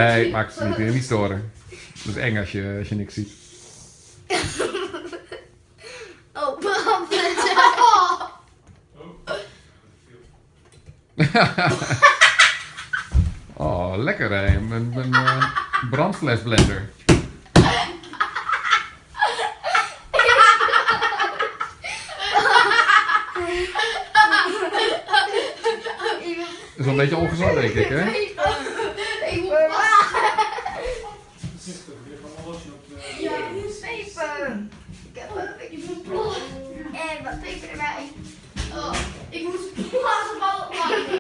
Nee, maakt het niet. Wil je niet storen. Dat is eng als je niks ziet. Oh, brand. Oh, lekker hè. Een brandflesblender. Dat is wel een beetje ongezond denk ik hè. Ik moet ja, ik moet zweven. Ik heb een beetje blond. En wat peper erbij. Oh, ik moet blazen ballen.